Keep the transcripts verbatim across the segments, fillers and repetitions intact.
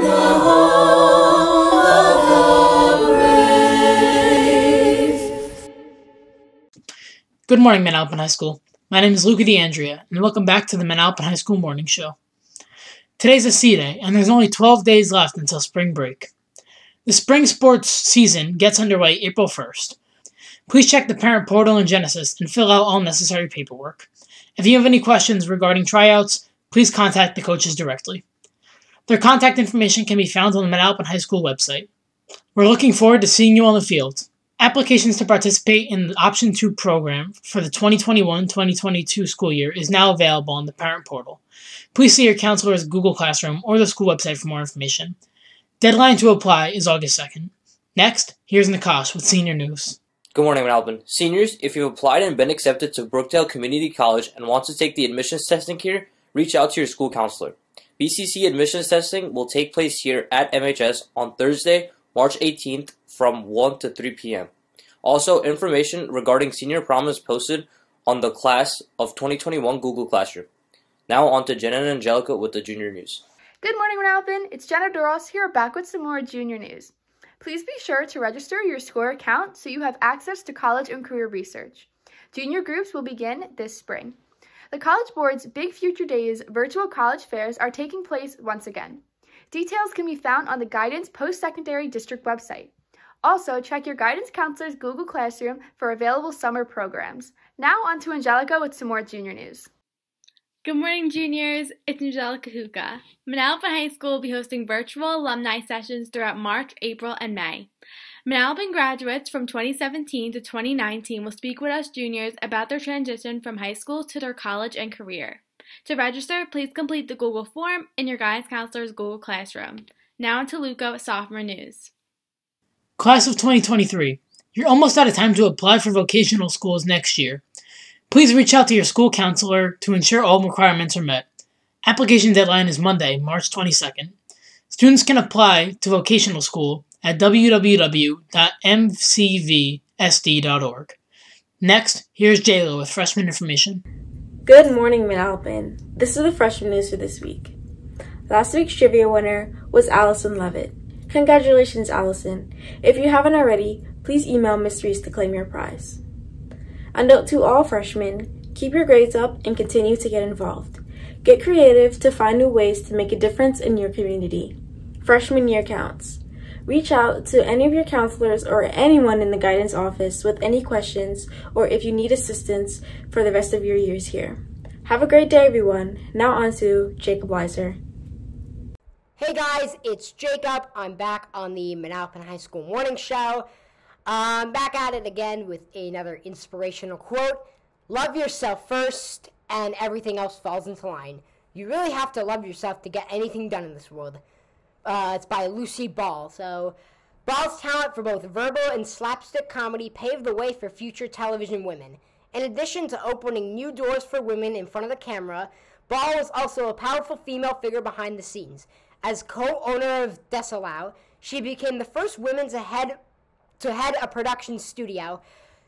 the home of the brave. Good morning, Manalapan High School. My name is Luca DeAndrea, and welcome back to the Manalapan High School Morning Show. Today's a C Day, and there's only twelve days left until spring break. The spring sports season gets underway April first. Please check the parent portal in Genesis and fill out all necessary paperwork. If you have any questions regarding tryouts, please contact the coaches directly. Their contact information can be found on the Manalapan High School website. We're looking forward to seeing you on the field. Applications to participate in the Option two program for the twenty twenty-one twenty twenty-two school year is now available on the parent portal. Please see your counselor's Google Classroom or the school website for more information. Deadline to apply is August second. Next, here's Nakash with senior news. Good morning, Manalapan. Seniors, if you've applied and been accepted to Brookdale Community College and want to take the admissions testing here, reach out to your school counselor. B C C admissions testing will take place here at M H S on Thursday, March eighteenth from one to three p m Also, information regarding senior prom is posted on the Class of twenty twenty-one Google Classroom. Now on to Jenna and Angelica with the junior news. Good morning, Manalapan. It's Jenna Doros here back with some more junior news. Please be sure to register your SCORE account so you have access to college and career research. Junior groups will begin this spring. The College Board's Big Future Days virtual college fairs are taking place once again. Details can be found on the Guidance Post-Secondary District website. Also, check your guidance counselor's Google Classroom for available summer programs. Now on to Angelica with some more junior news. Good morning, juniors. It's Angelica Huka. Manalapan High School will be hosting virtual alumni sessions throughout March, April, and May. Manalapan graduates from twenty seventeen to twenty nineteen will speak with us juniors about their transition from high school to their college and career. To register, please complete the Google form in your guidance counselor's Google Classroom. Now on to Luca with sophomore news. Class of twenty twenty-three. You're almost out of time to apply for vocational schools next year. Please reach out to your school counselor to ensure all requirements are met. Application deadline is Monday, March twenty-second. Students can apply to vocational school at w w w dot m c v s d dot org. Next, here's Jayla with freshman information. Good morning, Manalapan. This is the freshman news for this week. Last week's trivia winner was Allison Levitt. Congratulations, Allison. If you haven't already, please email Miss Reese to claim your prize. A note to all freshmen, keep your grades up and continue to get involved. Get creative to find new ways to make a difference in your community. Freshman year counts. Reach out to any of your counselors or anyone in the guidance office with any questions or if you need assistance for the rest of your years here. Have a great day, everyone. Now on to Jacob Weiser. Hey guys, it's Jacob. I'm back on the Manalapan High School Morning Show. I'm back at it again with another inspirational quote. Love yourself first, and everything else falls into line. You really have to love yourself to get anything done in this world. Uh, it's by Lucy Ball. So, Ball's talent for both verbal and slapstick comedy paved the way for future television women. In addition to opening new doors for women in front of the camera, Ball was also a powerful female figure behind the scenes. As co-owner of Desalau, she became the first woman to head to head a production studio.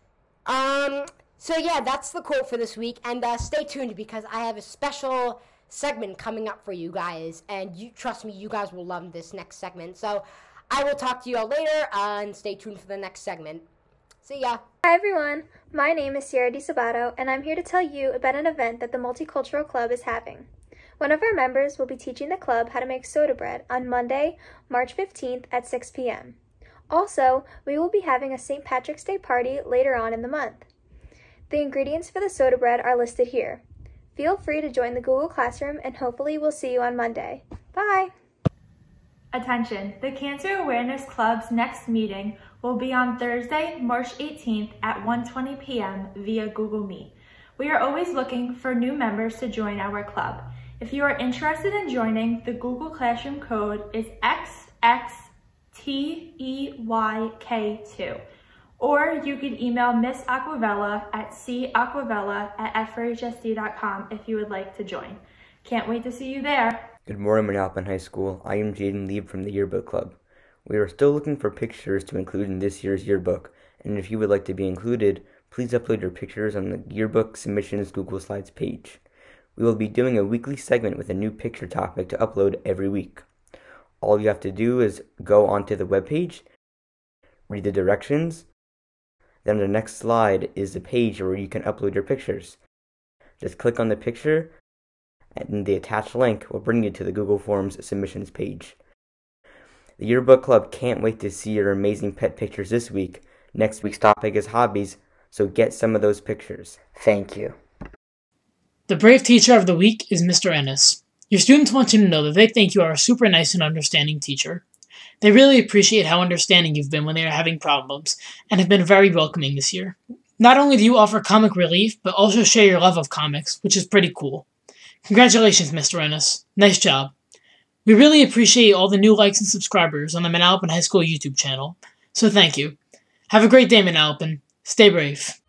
Um, so yeah, that's the quote for this week, and uh, stay tuned because I have a special segment coming up for you guys, and you trust me, you guys will love this next segment. So I will talk to you all later, uh, and stay tuned for the next segment. See ya. Hi everyone, my name is Sierra Di Sabato, and I'm here to tell you about an event that the Multicultural Club is having. One of our members will be teaching the club how to make soda bread on Monday, March fifteenth at six p m Also, we will be having a Saint Patrick's Day party later on in the month. The ingredients for the soda bread are listed here. Feel free to join the Google Classroom and hopefully we'll see you on Monday. Bye! Attention! The Cancer Awareness Club's next meeting will be on Thursday, March eighteenth at one twenty p m via Google Meet. We are always looking for new members to join our club. If you are interested in joining, the Google Classroom code is X X T E Y K two. Or you could email Miss Aquavella at c aquavella at f r h s d dot com if you would like to join. Can't wait to see you there. Good morning, Manalapan High School. I am Jaden Lieb from the Yearbook Club. We are still looking for pictures to include in this year's yearbook, and if you would like to be included, please upload your pictures on the Yearbook Submissions Google Slides page. We will be doing a weekly segment with a new picture topic to upload every week. All you have to do is go onto the webpage, read the directions, then the next slide is the page where you can upload your pictures. Just click on the picture, and the attached link will bring you to the Google Forms submissions page. The Yearbook Club can't wait to see your amazing pet pictures this week. Next week's topic is hobbies, so get some of those pictures. Thank you. The Brave Teacher of the Week is Mister Ennis. Your students want you to know that they think you are a super nice and understanding teacher. They really appreciate how understanding you've been when they are having problems, and have been very welcoming this year. Not only do you offer comic relief, but also share your love of comics, which is pretty cool. Congratulations, Mister Ennis. Nice job. We really appreciate all the new likes and subscribers on the Manalapan High School YouTube channel, so thank you. Have a great day, Manalapan. Stay brave.